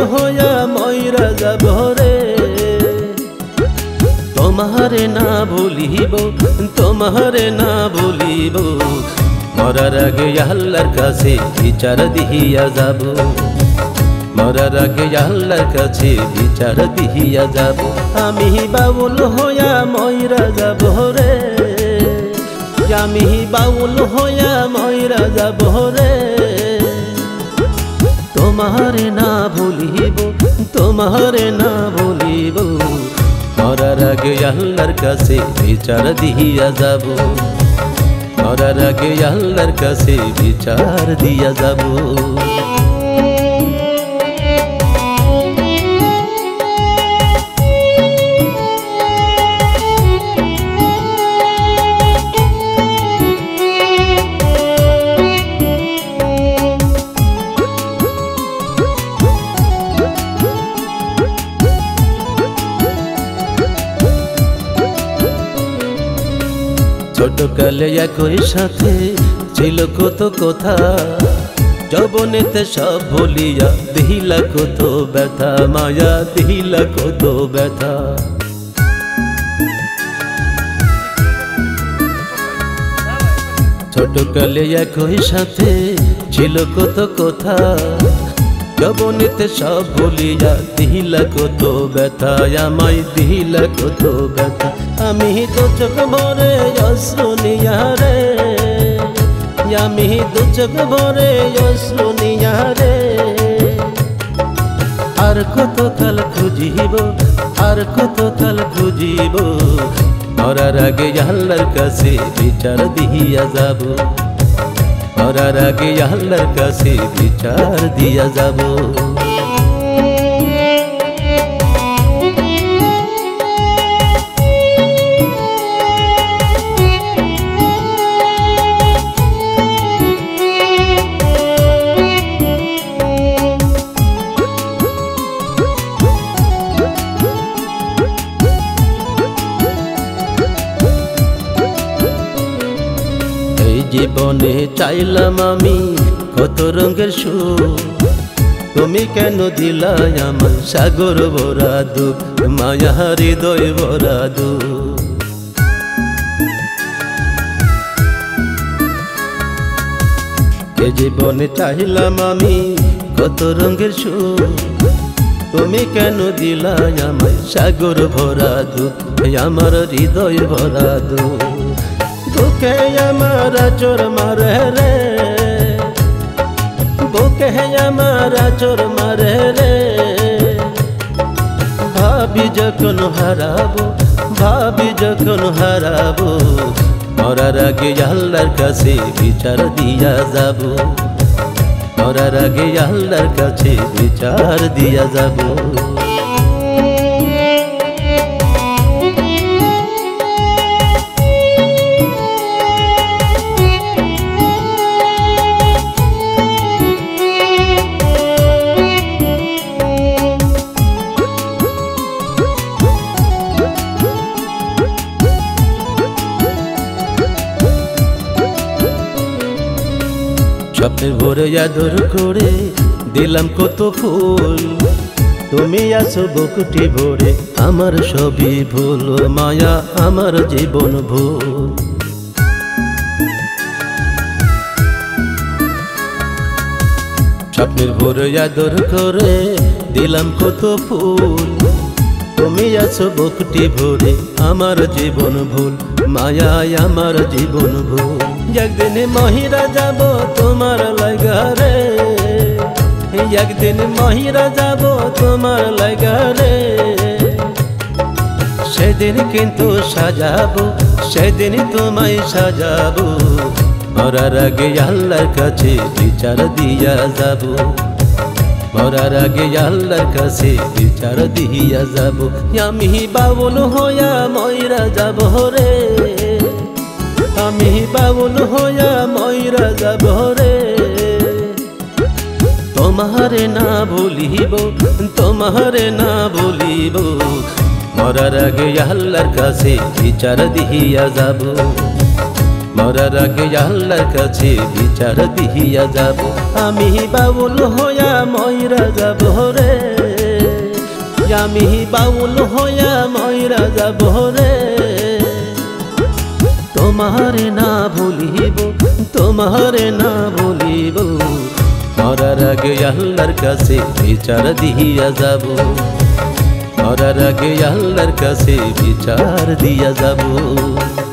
হইয়া মইরা যাব রে। তোমারে না ভুলিব, তোমারে না ভুলিব, মরার আগে আল্লাহর কাছে বিচার দিয়া যাব। মরার আগে আল্লাহর কাছে বিচার দিয়া যাব। আমি বাউল হইয়া মইরা যাব রে, আমি বাউল হইয়া মইরা যাব রে। তোমারে না ভুলিব, তোমারে না ভুলিব, মরার আগে আল্লাহর কাছে বিচার দিয়া যাব। মরার আগে আল্লাহর কাছে বিচার দিয়া যাব। ছোটকালে একই সাথে ছিল কত কথা, যৌবনেতে সব ভুলিয়া দিলা কত ব্যথা, মায়া দিলা কত ব্যথা। ছোটকালে একই সাথে ছিল কত কথা, যৌবনেতে সব ভুলিয়া দিলা কত ব্যথা, আমায় দিলা কত ব্যথা। আমি দু চোখ ভরে অশ্রু নিয়া রে, আমি দু চোখ ভরে অশ্রু নিয়া রে। আর কত কাল খুঁজিব, আর কত কাল খুঁজিব, মরার আগে আল্লাহর কাছে বিচার দিয়া যাব। মরার আগে আল্লাহর কাছে বিচার দিয়া যাব। জীবনে চাইলাম আমি কত রঙের সুখ, তুমি কেন দিলা আমার সাগর ভরা দুঃখ, মায়া হৃদয় ভরা দুঃখ। এ জীবনে চাইলাম আমি কত রঙের সুখ, তুমি কেন দিলা আমার সাগর ভরা দুঃখ, আমার হৃদয় ভরা দুঃখ। বুকে আমার চোর মারে রে, বুকে আমার চোর মারে রে। ভাবি যখন হারাবো, ভাবি যখন হারাবো, মরার আগে আল্লাহর কাছে বিচার দিয়া যাব। মরার আগে আল্লাহর কাছে বিচার দিয়া যাব। স্বপ্নের ভরে আদর করে দিলাম কত ফুল, তুমি আছো বুকুটি ভরে আমার সবই ভুল, মায়া আমার জীবন ভুল। স্বপ্নের ভরে আদর করে দিলাম কত ফুল, তুমি আছো বুকুটি ভরে আমার জীবন ভুল, মায়া আমার জীবন ভুল। একদিন মহিরা যাব তোমার লাগা রে, একদিন মহিরা যাব তোমার লাগা রে। সেদিন কিন্তু সাজাবো, সেদিন তোমায় সাজাবো, মরার আগে আল্লাহর কাছে বিচার দিয়া যাব। মরার আগে আল্লাহর কাছে বিচার দিয়া যাব। আমি বাউল হইয়া মইরা যাব রে, আমি বাউল হইয়া মইরা যাব রে। তোমারে না ভুলিব, তোমারে না ভুলিব, মরার আগে আল্লাহর কাছে বিচার দিয়া যাব। মরার আগে আল্লাহর কাছে বিচার দিয়া যাব। আমি বাউল হইয়া মইরা যাব রে। আমি বাউল হইয়া মইরা যাব রে তোমারে না ভুলিব তোমারে না ভুলিব মরার আগে আল্লাহর কাছে বিচার দিয়া যাব মরার আগে আল্লাহর কাছে বিচার দিয়া যাব।